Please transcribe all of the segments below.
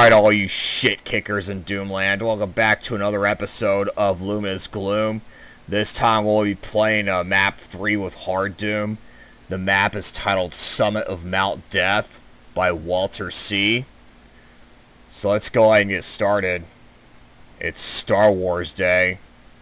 Alright, all you shit kickers in Doomland, welcome back to another episode of Luminous Gloom. This time we'll be playing map 3 with Hard Doom. The map is titled Summit of Mount Death by Walter C. So let's go ahead and get started. It's Star Wars Day.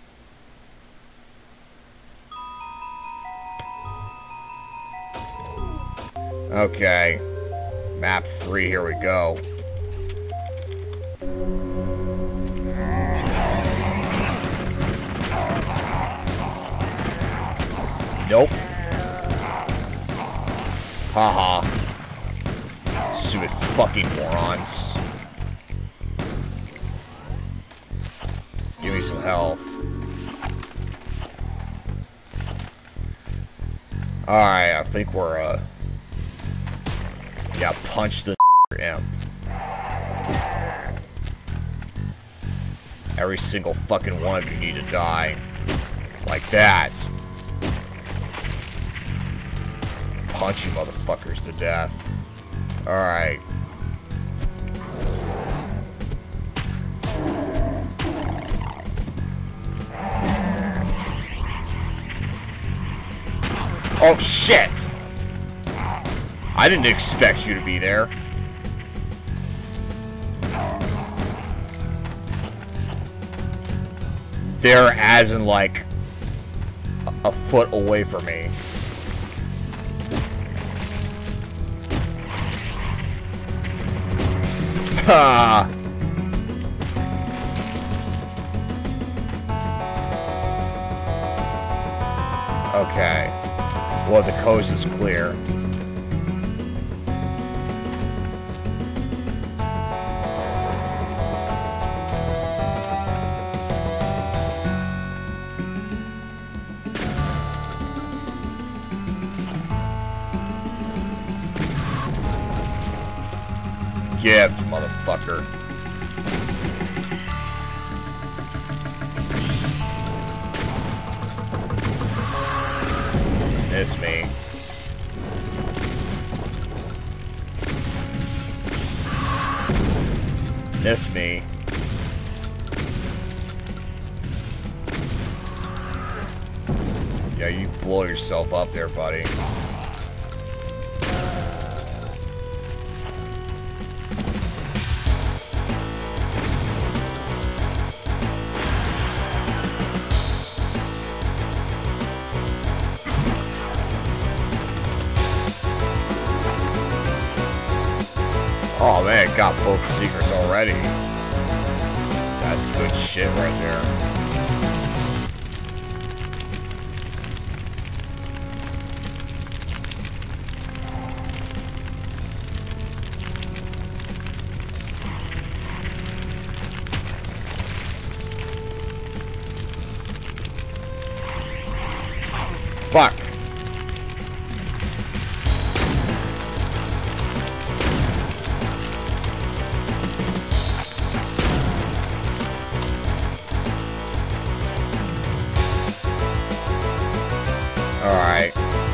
Okay, map 3, here we go. Nope. Haha. Stupid fucking morons. Give me some health. Alright, I think we're, yeah, punch the imp. Every single fucking one of you need to die. Like that. Punch you motherfuckers to death. Alright. Oh shit! I didn't expect you to be there. They're as in like a foot away from me. Ha! Okay. Well, the coast is clear. Gift, motherfucker. Miss me. Miss me. Yeah, you blow yourself up there, buddy. Oh man, got both secrets already. That's good shit right there. Fuck. Alright.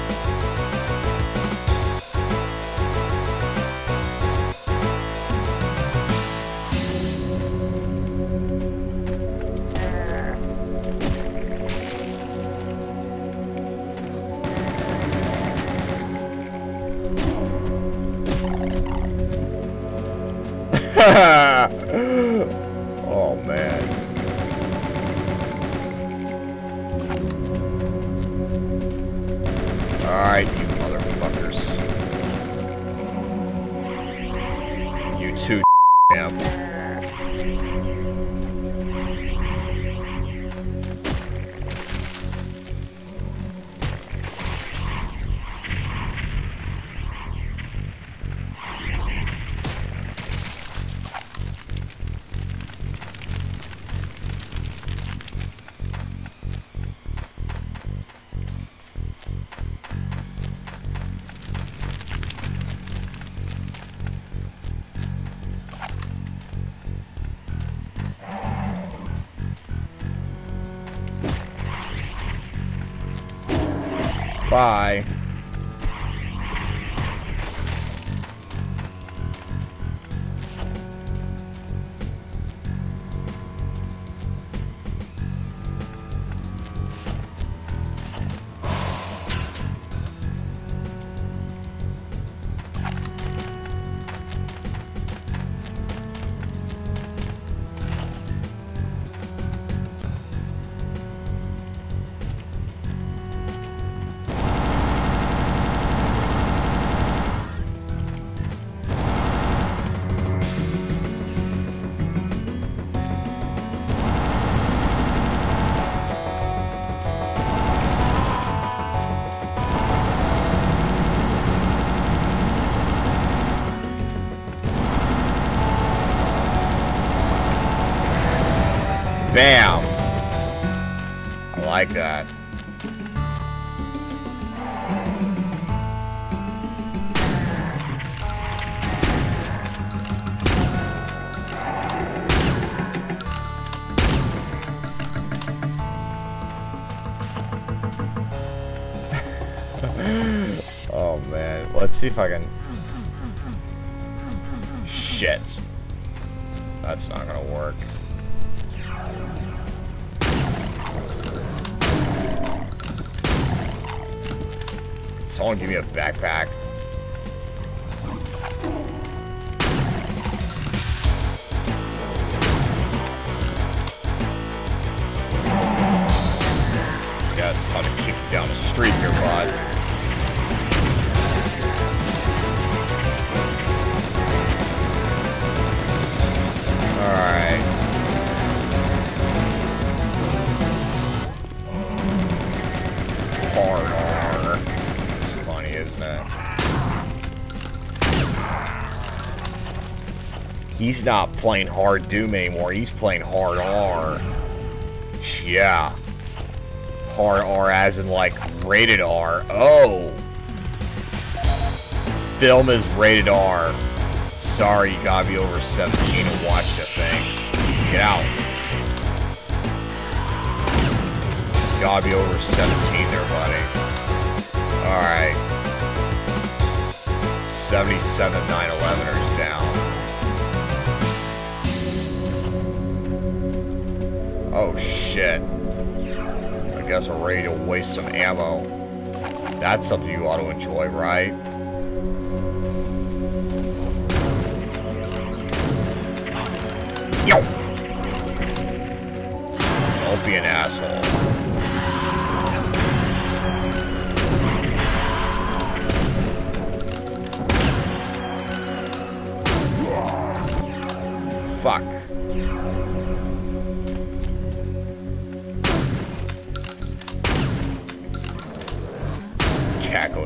Oh man. Alright, you motherfuckers. You too, damn. Bye. Bam! I like that. Oh man, let's see if I can... Shit. That's not gonna work. Can someone give me a backpack? Yeah, it's time to kick you down the street here, bud. Alright. Hard. It's funny, isn't it? He's not playing hard Doom anymore, he's playing hard R. Yeah. Hard R as in like rated R. Oh! Film is rated R. Sorry, you gotta be over 17 to watch the thing. Get out. You gotta be over 17 there, buddy. Alright. 77 911ers down. Oh, shit. I guess we're ready to waste some ammo. That's something you ought to enjoy, right? Yo! Don't be an asshole. Fuck. Cackle.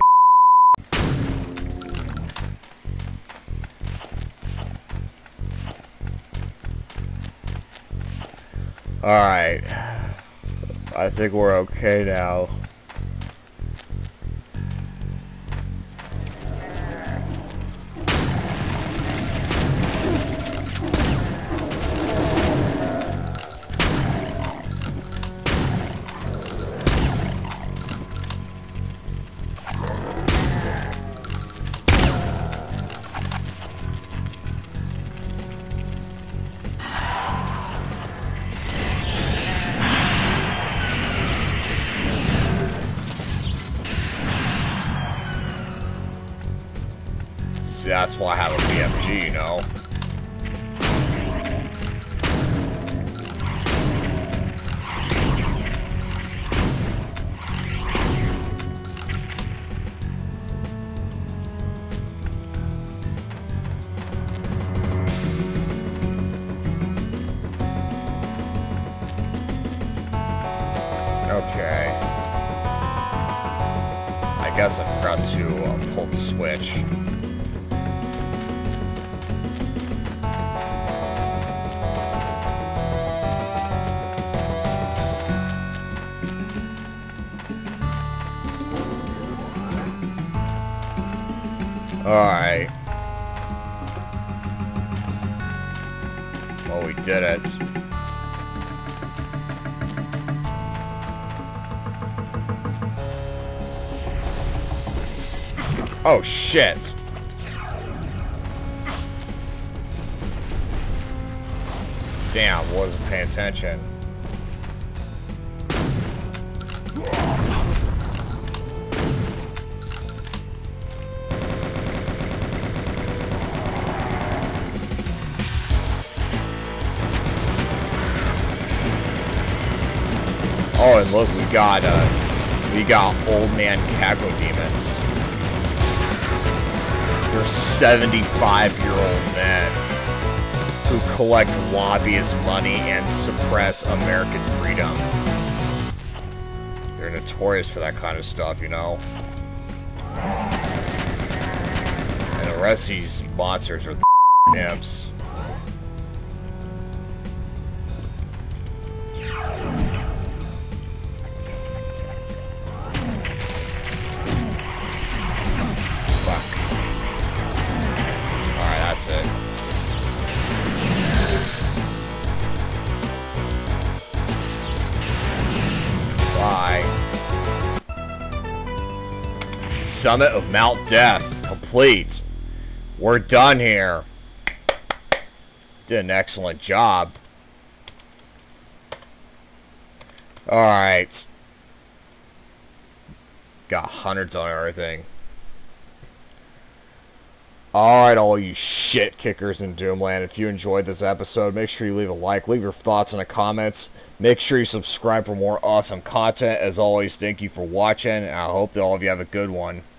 Alright. I think we're okay now. See, that's why I have a BFG, you know? Okay. I guess I forgot to pull the switch. Alright. Well, we did it. Oh, shit. Damn, wasn't paying attention. Oh, and look, we got old man Caco demons. They're 75-year-old men who collect lobbyist money and suppress American freedom. They're notorious for that kind of stuff, you know? And the rest of these monsters are the imps. summit of Mount Death. Complete. We're done here. Did an excellent job. Alright. Got hundreds on everything. Alright, all you shit kickers in Doomland. If you enjoyed this episode, make sure you leave a like. Leave your thoughts in the comments. Make sure you subscribe for more awesome content. As always, thank you for watching, and I hope that all of you have a good one.